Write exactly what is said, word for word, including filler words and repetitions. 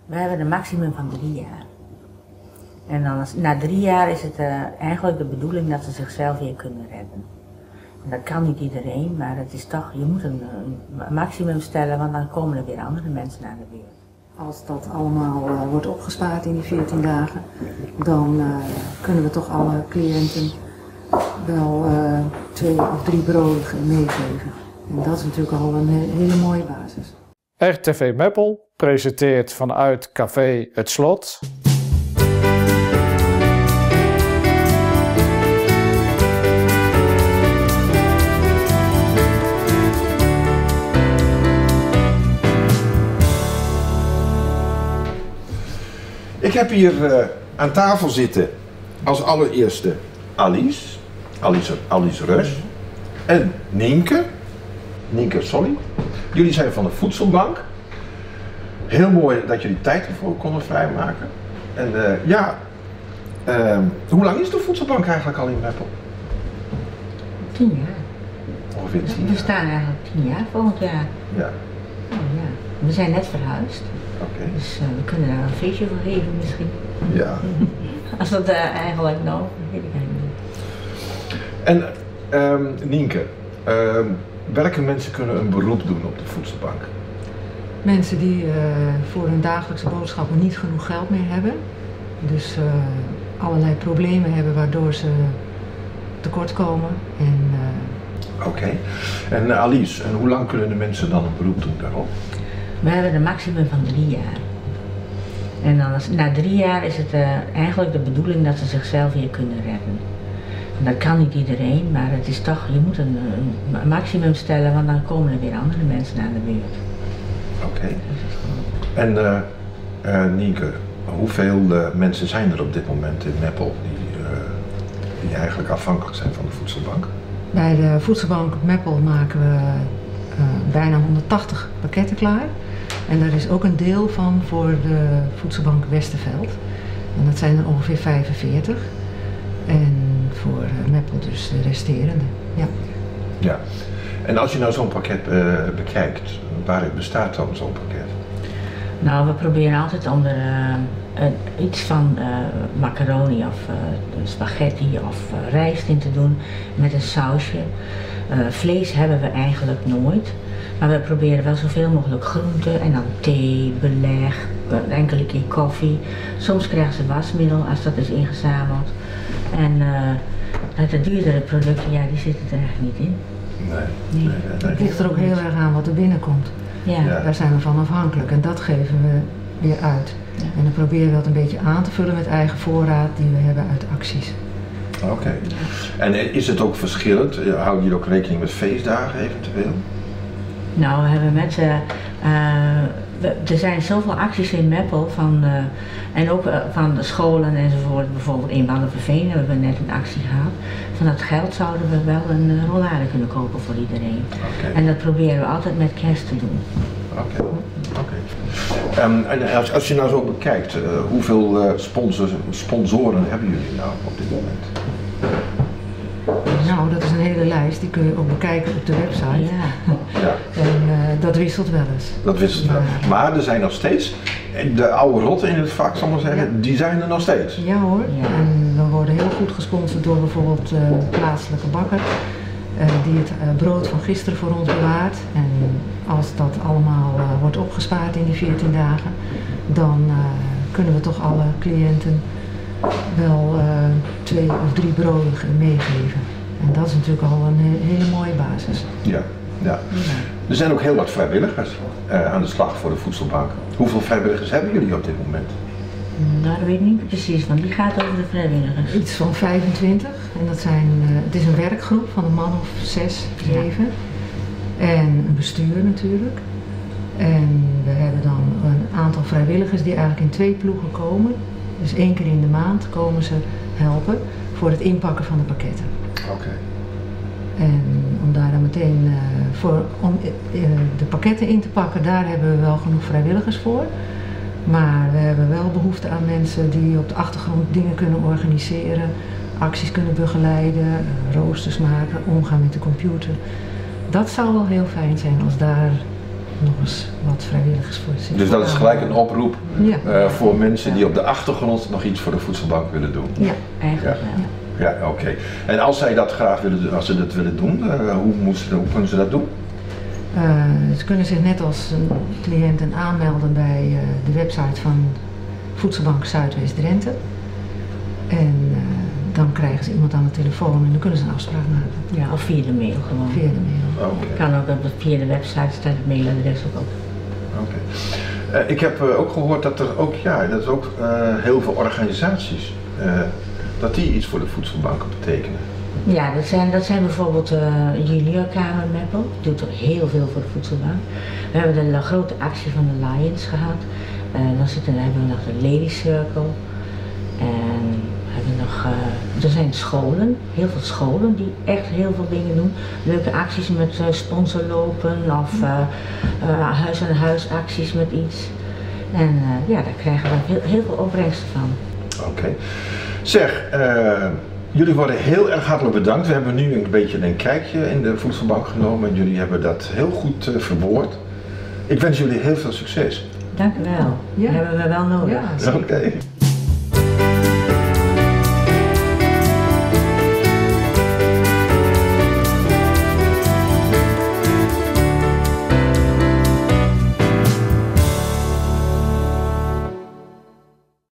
We hebben een maximum van drie jaar. En dan als, na drie jaar is het uh, eigenlijk de bedoeling dat ze zichzelf weer kunnen redden. En dat kan niet iedereen, maar het is toch, je moet een, een maximum stellen, want dan komen er weer andere mensen naar de buurt. Als dat allemaal uh, wordt opgespaard in die veertien dagen, dan uh, kunnen we toch alle cliënten wel uh, twee of drie broden meegeven. En dat is natuurlijk al een he hele mooie basis. R T V Meppel presenteert vanuit Café Het Slot. Ik heb hier uh, aan tafel zitten als allereerste Alice, Alice, Alice Rus en Nienke, Nienke Solly. Jullie zijn van de Voedselbank. Heel mooi dat jullie tijd ervoor konden vrijmaken. En uh, ja, uh, hoe lang is de Voedselbank eigenlijk al in Meppel? Tien jaar. Ongeveer tien jaar. We staan eigenlijk tien jaar volgend jaar. Ja. Oh, ja. We zijn net verhuisd. Oké. Okay. Dus uh, we kunnen daar een feestje voor geven misschien. Ja. Als dat uh, eigenlijk nou, weet ik eigenlijk niet. En um, Nienke, um, welke mensen kunnen een beroep doen op de Voedselbank? Mensen die uh, voor hun dagelijkse boodschappen niet genoeg geld meer hebben. Dus uh, allerlei problemen hebben waardoor ze tekort komen. En, uh... Oké. Okay. En uh, Alice, en hoe lang kunnen de mensen dan een beroep doen daarop? We hebben een maximum van drie jaar. En dan als, na drie jaar is het uh, eigenlijk de bedoeling dat ze zichzelf weer kunnen redden. En dat kan niet iedereen, maar het is toch, je moet een, een maximum stellen, want dan komen er weer andere mensen naar de buurt. Oké. Okay. En uh, uh, Nienke, hoeveel uh, mensen zijn er op dit moment in Meppel die, uh, die eigenlijk afhankelijk zijn van de Voedselbank? Bij de Voedselbank Meppel maken we uh, bijna honderdtachtig pakketten klaar. En daar is ook een deel van voor de Voedselbank Westerveld. En dat zijn er ongeveer vijfenveertig. En voor uh, Meppel dus de resterende. Ja. Ja. En als je nou zo'n pakket uh, bekijkt, waaruit bestaat dan zo'n pakket? Nou, we proberen altijd onder uh, een, iets van uh, macaroni of uh, spaghetti of uh, rijst in te doen met een sausje. Uh, vlees hebben we eigenlijk nooit, maar we proberen wel zoveel mogelijk groenten en dan thee, beleg, een enkele keer koffie. Soms krijgen ze wasmiddel als dat is ingezameld. En uh, de duurdere producten, ja, die zitten er echt niet in. Nee. nee. nee, nee, nee. Het ligt er ook heel erg aan wat er binnenkomt. Ja. Ja. Daar zijn we van afhankelijk en dat geven we weer uit. Ja. En dan proberen we dat een beetje aan te vullen met eigen voorraad die we hebben uit acties. Oké. Okay. En is het ook verschillend? Houden jullie ook rekening met feestdagen eventueel? Nou, we hebben met, uh, uh, we, er zijn zoveel acties in Meppel van, uh, en ook uh, van de scholen enzovoort. Bijvoorbeeld in Walderveen hebben we net een actie gehad. Van dat geld zouden we wel een uh, rollade kunnen kopen voor iedereen. Okay. En dat proberen we altijd met kerst te doen. Oké. Okay. Okay. Um, en als, als je nou zo bekijkt, uh, hoeveel uh, sponsors, sponsoren hebben jullie nou op dit moment? Nou, dat is een hele lijst, die kun je ook bekijken op de website. Ja. Ja. En uh, dat wisselt wel eens. Dat wisselt wel. Maar, maar er zijn nog steeds, de oude rotten in het vak, zal ik maar zeggen, ja. Die zijn er nog steeds. Ja hoor, ja. En we worden heel goed gesponsord door bijvoorbeeld uh, de plaatselijke bakker. Uh, die het uh, brood van gisteren voor ons bewaart. En als dat allemaal uh, wordt opgespaard in die veertien dagen, dan uh, kunnen we toch alle cliënten wel uh, twee of drie broden meegeven. En dat is natuurlijk al een he hele mooie basis. Ja, ja. Er zijn ook heel wat vrijwilligers uh, aan de slag voor de Voedselbank. Hoeveel vrijwilligers hebben jullie op dit moment? Nou, dat weet ik niet precies, want die gaat over de vrijwilligers. Iets van vijfentwintig. En dat zijn, uh, het is een werkgroep van een man of zes, zeven. Ja. En een bestuur natuurlijk. En we hebben dan een aantal vrijwilligers die eigenlijk in twee ploegen komen. Dus één keer in de maand komen ze helpen voor het inpakken van de pakketten. Oké. Okay. En om daar dan meteen uh, voor, om uh, de pakketten in te pakken, daar hebben we wel genoeg vrijwilligers voor. Maar we hebben wel behoefte aan mensen die op de achtergrond dingen kunnen organiseren, acties kunnen begeleiden, uh, roosters maken, omgaan met de computer. Dat zou wel heel fijn zijn als daar nog eens wat vrijwilligers voor zich. Dus dat is gelijk een oproep Ja. uh, voor mensen die op de achtergrond nog iets voor de voedselbank willen doen. Ja. Eigenlijk Ja. wel. Ja, oké. En als zij dat graag willen doen, als ze dat willen doen, uh, hoe, moesten, hoe kunnen ze dat doen? Uh, ze kunnen zich net als een cliënten aanmelden bij uh, de website van Voedselbank Zuidwest-Drenthe. En uh, dan krijgen ze iemand aan de telefoon en dan kunnen ze een afspraak maken. Ja, of via de mail gewoon. Via de mail. Oké. Kan ook op de, via de website staat het mailadres ook op. Oké. Uh, ik heb uh, ook gehoord dat er ook, ja, dat er ook uh, heel veel organisaties, uh, dat die iets voor de voedselbanken betekenen. Ja, dat zijn, dat zijn bijvoorbeeld uh, Juniorkamer Meppel, die doet er heel veel voor de voedselbank. We hebben de, de grote actie van de Lions gehad. Uh, dan, zitten, dan hebben we nog de Lady Circle. En we hebben nog, uh, er zijn scholen, heel veel scholen die echt heel veel dingen doen. Leuke acties met uh, sponsorlopen of uh, uh, huis-aan-huis acties met iets. En uh, ja, daar krijgen we heel, heel veel opbrengsten van. Oké. Okay. Zeg, uh, jullie worden heel erg hartelijk bedankt. We hebben nu een beetje een kijkje in de voedselbank genomen en jullie hebben dat heel goed uh, verwoord. Ik wens jullie heel veel succes. Dank u wel. Ja. Dat hebben we wel nodig. Ja, Oké. Okay.